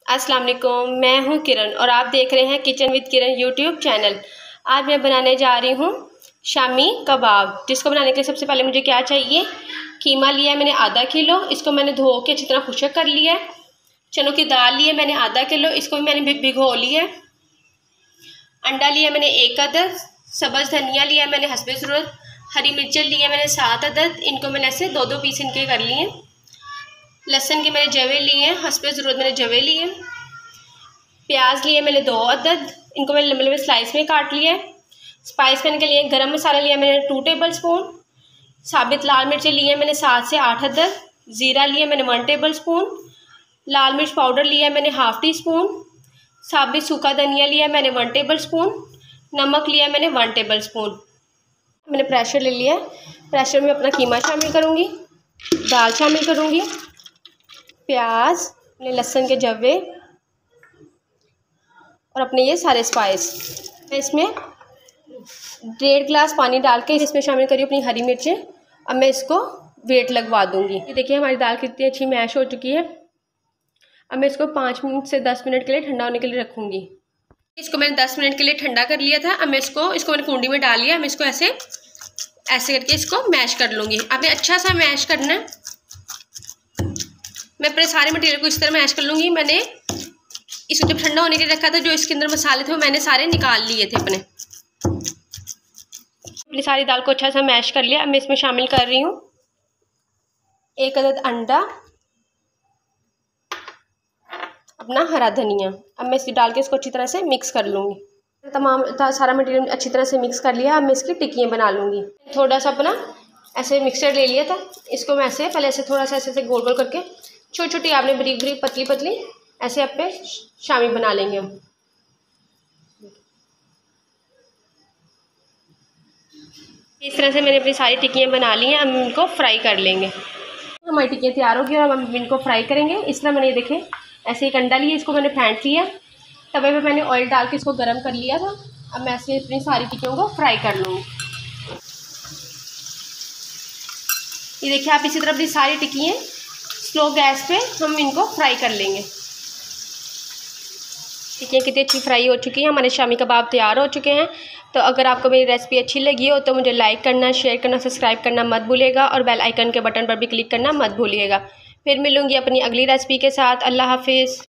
अस्सलाम वालेकुम, मैं हूं किरण और आप देख रहे हैं kitchen with Kiran YouTube channel. आज मैं बनाने जा रही हूं शामी कबाब। जिसको बनाने के लिए सबसे पहले मुझे क्या चाहिए, कीमा लिया है मैंने आधा किलो, इसको मैंने धो के अच्छी तरह खुश्क कर लिया है। चनों की दाल ली है मैंने आधा किलो, इसको भी मैंने भिगो लिया है। अंडा लिया मैंने 1 अदद, सब्ज़ धनिया लिया है मैंने हस्बे ज़रूरत, हरी मिर्चें ली है मैंने 7 अदद, इनको मैंने ऐसे 2-2 पीस इनके कर लिए हैं। लहसुन के मैंने जवे लिए हैं, हस्बे ज़रूरत मैंने जवे लिए हैं। प्याज लिए मैंने 2 अदद, इनको मैंने लंबे लंबे स्लाइस में काट लिया है। स्पाइस पैन के लिए गरम मसाला लिया मैंने 2 टेबल स्पून, साबित लाल मिर्चें लिए मैंने 7 से 8 अदद, ज़ीरा लिया मैंने 1 टेबल स्पून, लाल मिर्च पाउडर लिया मैंने ½ टी स्पून, साबित सूखा धनिया लिया मैंने 1 टेबल स्पून, नमक लिया मैंने 1 टेबल स्पून। मैंने प्रेशर ले लिया है। प्रेशर में अपना कीमा शामिल करूँगी, दाल शामिल करूँगी, प्याज, अपने लहसुन के जवे और अपने ये सारे स्पाइस। मैं इसमें 1.5 गिलास पानी डाल के इसमें शामिल करी अपनी हरी मिर्चें। अब मैं इसको वेट लगवा दूंगी। ये देखिए हमारी दाल कितनी अच्छी मैश हो चुकी है। अब मैं इसको 5 मिनट से 10 मिनट के लिए ठंडा होने के लिए रखूँगी। इसको मैंने 10 मिनट के लिए ठंडा कर लिया था। अब मैं इसको मैंने कुंडी में डाल लिया। मैं इसको ऐसे करके इसको मैश कर लूँगी। आपने अच्छा सा मैश करना है। मैं अपने सारे मटेरियल को इस तरह मैश कर लूँगी। मैंने इसको जब ठंडा होने के लिए रखा था, जो इसके अंदर मसाले थे वो मैंने सारे निकाल लिए थे अपनी सारी दाल को अच्छा सा मैश कर लिया। अब मैं इसमें शामिल कर रही हूँ 1 अदद अंडा, अपना हरा धनिया। अब मैं इसको डाल के इसको अच्छी तरह से मिक्स कर लूँगी। तमाम सारा मटेरियल अच्छी तरह से मिक्स कर लिया। अब मैं इसकी टिक्कियाँ बना लूँगी। थोड़ा सा अपना ऐसे मिक्सर ले लिया था, इसको मैं ऐसे पहले ऐसे थोड़ा सा ऐसे गोल गोल करके छोटी छोटी आपने बारीक बारीक पतली पतली ऐसे अपने शामी बना लेंगे हम। इस तरह से मैंने अपनी सारी टिक्कियाँ बना ली हैं। अब इनको फ्राई कर लेंगे। हमारी टिक्कियाँ तैयार होगी और हम इनको फ्राई करेंगे। इस तरह मैंने देखें ऐसे एक अंडा लिया, इसको मैंने फेंट लिया, तवे पे मैंने ऑयल डाल के इसको गर्म कर लिया था। अब मैं ऐसे अपनी सारी टिक्कियों को फ्राई कर लूँगी। ये देखिए आप इसी तरह अपनी सारी टिक्कियाँ स्लो गैस पे हम इनको फ्राई कर लेंगे। टिक्कियाँ कितनी अच्छी फ्राई हो चुकी हैं, हमारे शामी कबाब तैयार हो चुके हैं। तो अगर आपको मेरी रेसिपी अच्छी लगी हो तो मुझे लाइक करना, शेयर करना, सब्सक्राइब करना मत भूलिएगा और बेल आइकन के बटन पर भी क्लिक करना मत भूलिएगा। फिर मिलूँगी अपनी अगली रेसिपी के साथ। अल्लाह हाफिज़।